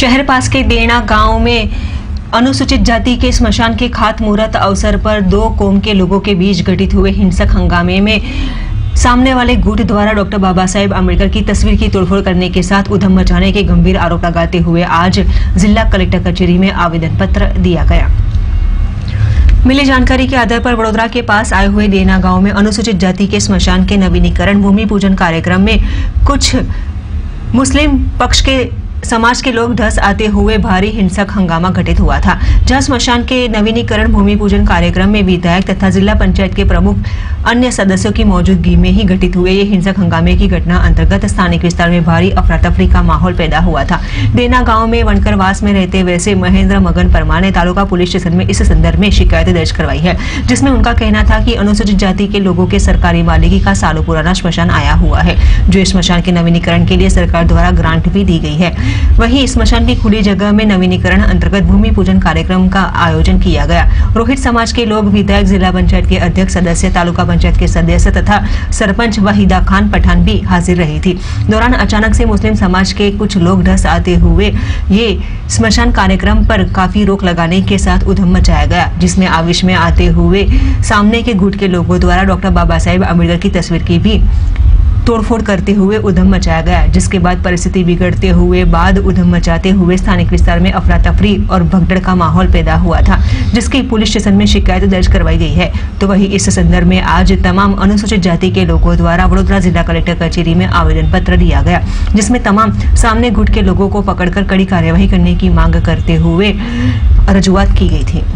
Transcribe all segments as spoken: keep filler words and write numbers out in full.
शहर पास के देना गांव में अनुसूचित जाति के स्मशान के खातमुहूर्त अवसर पर दो कौम के लोगों के बीच घटित हुए हिंसक हंगामे में सामने वाले गुट द्वारा डॉक्टर बाबा साहेब अम्बेडकर की तस्वीर की तोड़फोड़ करने के साथ उधम मचाने के गंभीर आरोप लगाते हुए आज जिला कलेक्टर कचेरी में आवेदन पत्र दिया गया। मिली जानकारी के आधार पर वडोदरा के पास आए हुए देना गांव में अनुसूचित जाति के स्मशान के नवीनीकरण भूमि पूजन कार्यक्रम में कुछ मुस्लिम पक्ष के समाज के लोग धस आते हुए भारी हिंसक हंगामा घटित हुआ था, जहां स्मशान के नवीनीकरण भूमि पूजन कार्यक्रम में विधायक तथा जिला पंचायत के प्रमुख अन्य सदस्यों की मौजूदगी में ही घटित हुए ये हिंसक हंगामे की घटना अंतर्गत स्थानिक विस्तार में भारी अफरा तफरी का माहौल पैदा हुआ था। देना गांव में वनकरवास में रहते वैसे महेंद्र मगन परमार ने तालुका पुलिस स्टेशन में इस संदर्भ में शिकायत दर्ज करवाई है, जिसमें उनका कहना था कि अनुसूचित जाति के लोगों के सरकारी मालिकी का सालों पुराना स्मशान आया हुआ है, जो इस स्मशान के नवीनीकरण के लिए सरकार द्वारा ग्रांट भी दी गई है। वहीं स्मशान की खुली जगह में नवीनीकरण अंतर्गत भूमि पूजन कार्यक्रम का आयोजन किया गया। रोहित समाज के लोग, विधायक, जिला पंचायत के अध्यक्ष, सदस्य, तालुका पंचायत के सदस्य तथा सरपंच वहीदा खान पठान भी हाजिर रही थी। दौरान अचानक से मुस्लिम समाज के कुछ लोग ढस आते हुए ये स्मशान कार्यक्रम पर काफी रोक लगाने के साथ उधम मचाया गया, जिसमें आवेश में आते हुए सामने के गुट के लोगों द्वारा डॉक्टर बाबा साहेब अम्बेडकर की तस्वीर की भी तोड़फोड़ करते हुए उधम मचाया गया, जिसके बाद परिस्थिति बिगड़ते हुए बाद उधम मचाते हुए स्थानिक विस्तार में अफरा तफरी और भगदड़ का माहौल पैदा हुआ था, जिसकी पुलिस स्टेशन में शिकायत दर्ज करवाई गई है। तो वहीं इस संदर्भ में आज तमाम अनुसूचित जाति के लोगों द्वारा वडोदरा जिला कलेक्टर कचेरी में आवेदन पत्र दिया गया, जिसमें तमाम सामने गुट के लोगों को पकड़कर कड़ी कार्यवाही करने की मांग करते हुए रजूआत की गई थी।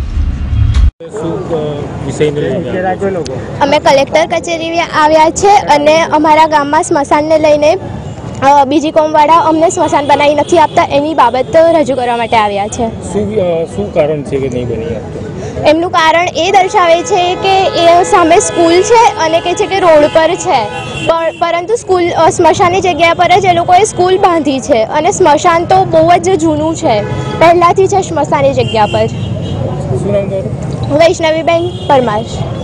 અમે કલેક્ટર કચેરી આવ્યા છે અને અમારા ગામમાં સ્મશાનને લઈને બીજી કોમવાળા અમને સ્મશાન બનાવી નથી આપતા એની બાબત રજૂ કરવા માટે આવ્યા છે। શું કારણ છે કે નહીં બની આપતો? એમનું કારણ એ દર્શાવે છે કે એ સામે સ્કૂલ છે અને કહે છે કે રોડ પર છે, પરંતુ સ્કૂલ સ્મશાનની જગ્યા પર જ એ લોકોએ સ્કૂલ બાંધી છે અને સ્મશાન તો બહુ જ જૂનું છે, પહેલાંથી છે સ્મશાનની જગ્યા પર। શું નામ તમારું? વૈષ્ણવીબેન પરમાર।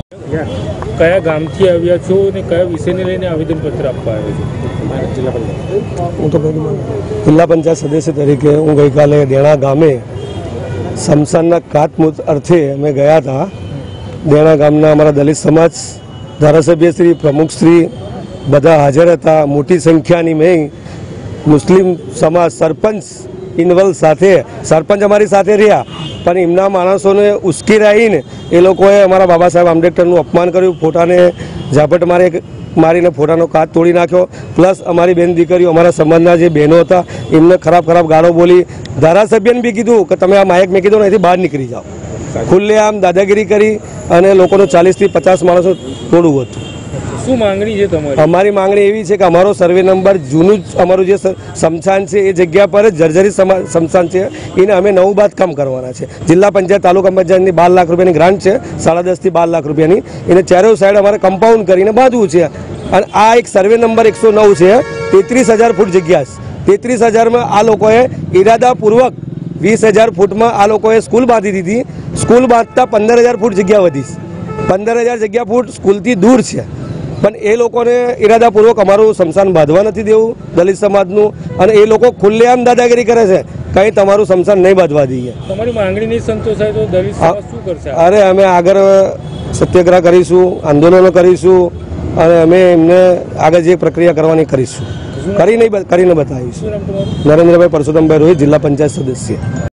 કયા ગામથી આવ્યા છો અને કયા વિષયને લઈને આવેદનપત્ર આપવા આવ્યા છો? હું તો જિલ્લા પંચાયત સદસ્ય તરીકે હું ગઈકાલે દેણા ગામે સ્મશાનના ખાતમુહૂર્ત અર્થે અમે ગયા હતા। દેણા ગામના અમારા દલિત સમાજ ધારાસભ્યશ્રી, પ્રમુખશ્રી બધા હાજર હતા। મોટી સંખ્યાની મેં મુસ્લિમ સમાજ, સરપંચ ઇન્વોલ્વ સાથે, સરપંચ અમારી સાથે રહ્યા, પણ એમના માણસોને ઉશ્કેરાઈને એ લોકોએ અમારા બાબા સાહેબ આંબેડકરનું અપમાન કર્યું, ફોટાને ઝાપટ મારે મારીને ફોટાનો કાચ તોડી નાખ્યો, પ્લસ અમારી બેન દીકરીઓ, અમારા સમાજના જે બહેનો હતા એમને ખરાબ ખરાબ ગાળો બોલી। ધારાસભ્યને બી કીધું કે તમે આ માઇક મેં કીધું ને અહીંથી બહાર નીકળી જાઓ। ખુલ્લેઆમ દાદાગીરી કરી અને લોકોનો ચાલીસથી પચાસ માણસો તોડવું હતું। શું માંગણી છે તમારી? અમારી માંગણી એવી છે કે અમારો સર્વે નંબર જૂનું જ અમારું જે સ્મશાન છે એ જગ્યા પર જ જર્જરિત સ્મશાન છે, એને અમે નવું બાંધકામ કરવાના છે। જિલ્લા પંચાયત, તાલુકા પંચાયતની બાર લાખ રૂપિયાની ગ્રાન્ટ છે, સાડા દસથી બાર લાખ રૂપિયાની, એને ચારેય સાઈડ અમારે કમ્પાઉન્ડ કરીને બાંધવું છે। અને આ એક સર્વે નંબર એકસો નવ છે, તેત્રીસ હજાર ફૂટ જગ્યા છે। તેત્રીસ હજારમાં આ લોકોએ ઇરાદાપૂર્વક વીસ હજાર ફૂટમાં આ લોકોએ સ્કૂલ બાંધી દીધી। સ્કૂલ બાંધતા પંદર હજાર ફૂટ જગ્યા વધી, પંદર હજાર જગ્યા ફૂટ સ્કૂલથી દૂર છે, પણ એ લોકોને ઇરાદાપૂર્વક અમારું સ્મશાન બાંધવા નથી દેવું દલિત સમાજનું, અને એ લોકો ખુલ્લેઆમ દાદાગીરી કરે છે, કંઈ તમારું સ્મશાન નહીં બાંધવા દઈએ। તમારી માંગણી નહીં સંતોષાય તો દલિત સમાજ શું કરશે? અરે અમે આગળ સત્યાગ્રહ કરીશું, આંદોલનો કરીશું અને અમે એમને આગળ જે પ્રક્રિયા કરવાની કરીશું, કરીને કરીને બતાવીશું। નરેન્દ્રભાઈ પરસોત્તમભાઈ રોહિત, જિલ્લા પંચાયત સદસ્ય।